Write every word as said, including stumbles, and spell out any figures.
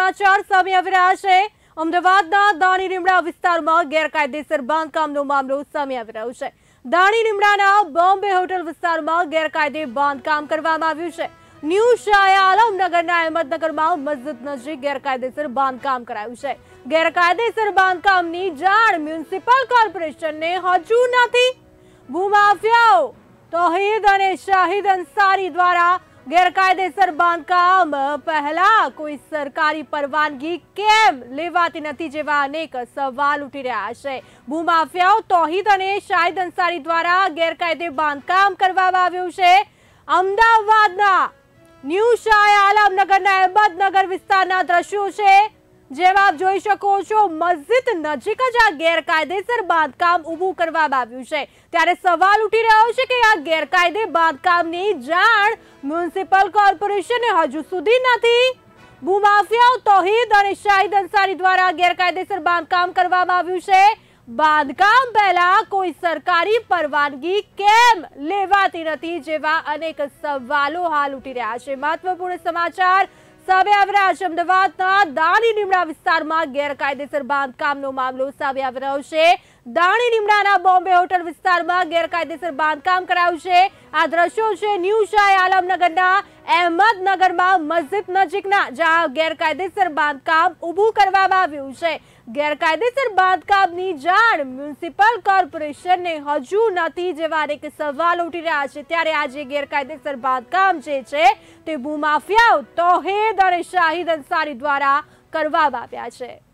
સમાચાર સામે આવી રહ્યા છે। અમદાવાદના દાણી લીમડા વિસ્તારમાં ગેરકાયદેસર બાંધકામનો મામલો સામે આવી રહ્યો છે। દાણી લીમડાના બોમ્બે હોટલ વિસ્તારમાં ગેરકાયદે બાંધકામ કરવામાં આવ્યું છે। ન્યૂ શાહ આલમનગરના અહેમદનગરમાં મસ્જિદ નજીક ગેરકાયદેસર બાંધકામ કરાયું છે। ગેરકાયદેસર બાંધકામની જાણ મ્યુનિસિપલ કોર્પોરેશનને હજુ નથી। ભૂમાફિયાઓ તૌહીદ અને શાહિદ અંસારી દ્વારા ગેરકાયદેસર બાંધકામ પહેલા કોઈ સરકારી પરવાનગી કેમ લેવાતી નથી જેવા અનેક સવાલ ઉઠી રહ્યા છે। ભૂમાફિયાઓ તૌહીદ અને શાહિદ અંસારી દ્વારા ગેરકાયદે બાંધકામ કરવામાં આવ્યું છે। અમદાવાદના ન્યૂ શાહ આલમનગરના અહેમદનગર વિસ્તારના દ્રશ્યો છે, જેમાં આપ જોઈ શકો છો મસ્જિદ નજીક જ આ ગેરકાયદેસર બાંધકામ ઊભું કરવામાં આવ્યું છે। ત્યારે સવાલ ઉઠી રહ્યો છે કે આ ગેરકાયદે બાંધકામની જાણ મ્યુનિસિપલ કોર્પોરેશને હજુ સુધી નથી। ભૂમાફિયાઓ તૌહીદ અને શાહિદ અંસારી દ્વારા ગેરકાયદેસર બાંધકામ કરવામાં આવ્યું છે। બાંધકામ પહેલા કોઈ સરકારી પરવાનગી કેમ લેવાતી નથી જેવા અનેક સવાલો હાલ ઉઠી રહ્યા છે। મહત્વપૂર્ણ સમાચાર સામે આવી રહ્યા છે। અમદાવાદના દાણી લીમડા વિસ્તારમાં ગેરકાયદેસર બાંધકામનો મામલો સામે આવી રહ્યો છે। દાણી લીમડાના બોમ્બે હોટલ વિસ્તારમાં ગેરકાયદેસર બાંધકામ કરાયું છે। આ દ્રશ્યો છે ન્યૂ શાહ આલમનગરના અહેમદનગરમાં મસ્જિદ નજીકના, જ્યાં ગેરકાયદેસર બાંધકામ ઊભું કરવામાં આવ્યું છે। ગેરકાયદેસર બાંધકામની જાણ મ્યુનિસિપલ કોર્પોરેશનને હજુ નથી જેવા અનેક સવાલો ઉઠી રહ્યા છે। ત્યારે આજે ગેરકાયદેસર બાંધકામ જે છે તે ભૂમાફિયાઓ તૌહીદ અને શાહિદ અંસારી દ્વારા કરવામાં આવ્યા છે।